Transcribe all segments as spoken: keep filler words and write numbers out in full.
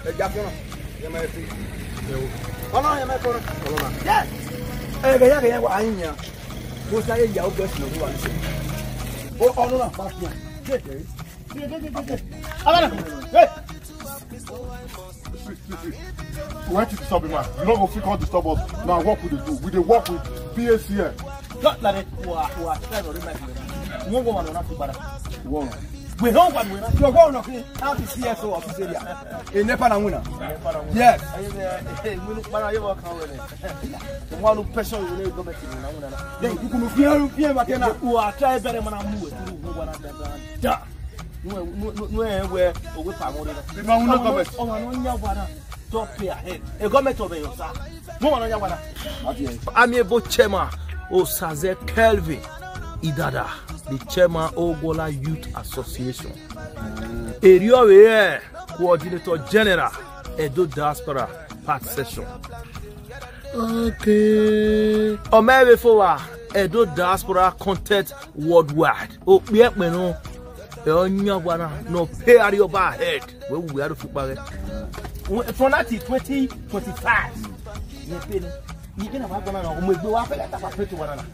Jafona. Yama fi. Ona yama ko. Ona. Yes. Eh ga ya ga ya wa anya. Bo sa ye ya o gbe sino wa nse. O ono na pa kia. Get it. Get get get get. Abana. Hey. We want you to stop him, man. You don't go freak out disturb us. Now what would they do? We they work with P A C L. Not like it. Wa wa try to remember. Wọ́n go man na fi bara. Wọ́n. We don't want we na. You go on okay. How to C S O of this area. E nepa na wuna. Yes. Eh we look para you work on with it. The one who pressure you need government na wuna na. Then you can fear fear ba na. Wa try better man move to move one and da. No no no where we pa mo dey. The man no government. O ma no nya wana. Don't pay ahead. A government of your sir. No one nya wana. Amiable chairman Osaze Kelvin Idada, the chairman Ogola Youth Association. Area Coordinator General Edo Diaspora Part Session. Okay. Omebe for Edo Diaspora Content Worldwide. Oh, yeah, me no. No pay at your bar head. Where we are to football. From that twenty twenty-five. You can have one on we go after that. I pay to one another.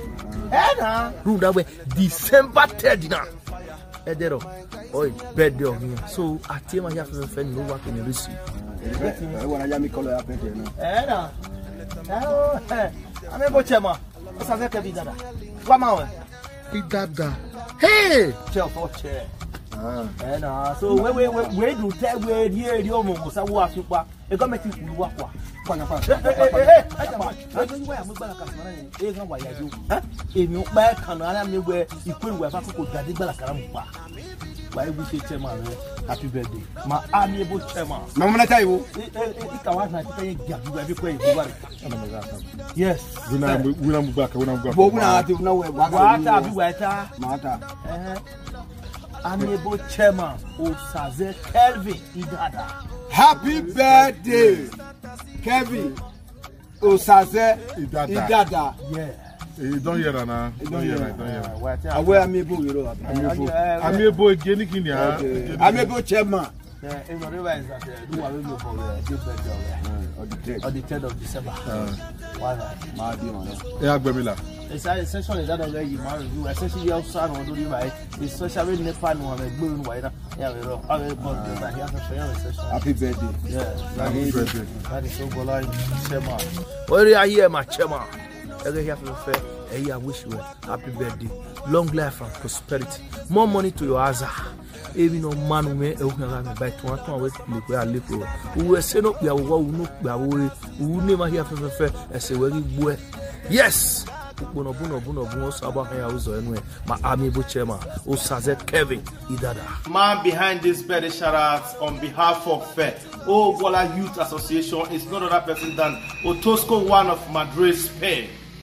Eh, rule that way. December third now. Edero. Oh, bed of me. So I tell my young friend no work in the receipt. I want to yami color up here now. Eh, na. Oh, eh. I'm a bochema. What's that to be done? Come on. Idada. Hey! Chair for chair. Ah. Eh, na. So we we we do tell we here the omo so wo asupa. E go make you work wa. Eh eh eh. I don't know why I'm going to Kasmana. Eh, no why you. Huh? If you buy Canada, me where you could have to go to the Balacarampa. Why we say chairman, happy birthday. My amiable chairman. No, I'm not tell you. It was not to give you every way you want. Yes. We now we now back. We now go. But we now have no way. What are you water? Matter. Eh. Amiable chairman Osaze Kelvin Idada. Happy birthday, Kevin Osaze Idada. Idada. Yeah. You don't hear that now. You don't hear that. Don't hear that. I wear amiable, you know. Amiable. Amiable again, again, yeah. Amiable chairman. Yeah, in the river is that do what we do for the birthday On the third. on the third of December. Why? My dear man. Yeah, Gbemila. It's essentially that way you marry you essentially outside or do you right? It's especially Nepal one a blue and white. Yeah, we will have a birthday that he has a fair session. Happy birthday. Yeah, Happy birthday. that is so good. Chairman. What are you here, my chairman? Every here for the fair. Hey, I wish you a happy birthday, long life and prosperity, more money to your Aza. Even no man who may open by two hundred with the little who will send up your woe, who never hear from the fair as a very boy. Yes, Buno Buno Buno Buno about house or anyway. My amiable chairman, Osaze Kelvin Idada. Man behind this birthday shout out on behalf of Fair Ogola Youth Association is not other person than Otosco, one of Madrid, Spain.